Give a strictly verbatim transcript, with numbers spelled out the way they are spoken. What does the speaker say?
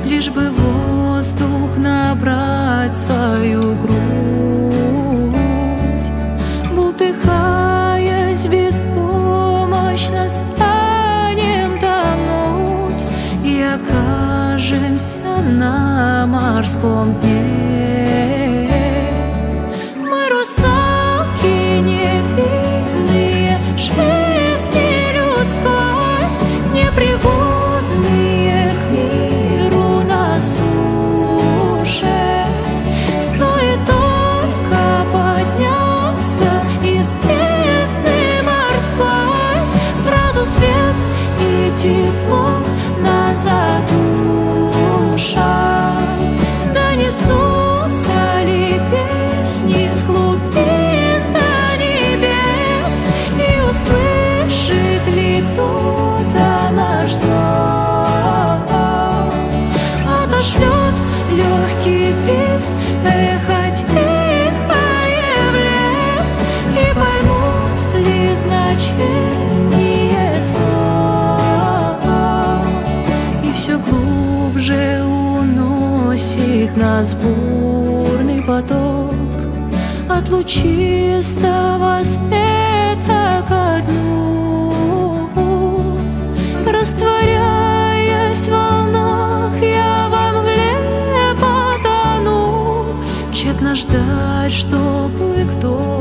лишь бы воздух набрать свою грудь. Бултыхаясь беспомощно, станем тонуть и окажемся на морском дне. Мы русалки невинные, жизни людской, непригодные к миру на суше. Стоит только подняться из бездны морской, сразу свет и тепло нас задушат. Донесутся ли песни с глубин до небес, и услышит ли кто-то наш зов? Отошлет легкий бриз эхо тихое в лес, и поймут ли значение слов? И все глубже уносит нас бурный поток от лучистого света ко дну. Растворяясь в волнах, я во мгле потону, тщетно ждать, чтобы кто